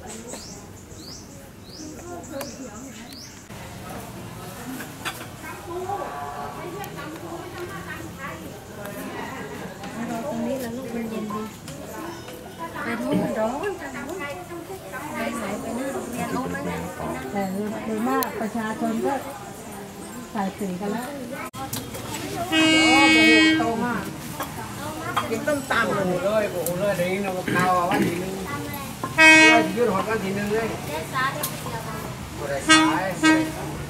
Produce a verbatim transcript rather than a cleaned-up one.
ตรงนี้แล้วลูกมันเย็นดีแต่ท้องมันร้อนไปไหนไปหน้าโรงเรียนเอาไหมเนี่ยแต่โดยมากประชาชนก็ใส่สีกันแล้วโอ้โหโตมากกินต้มตำเลยเลยโอ้โหเลยเดี๋ยวนี้เราเอาวันทีนึงเรายืดหัวกันทีนึงเลยบ่ได้ขาย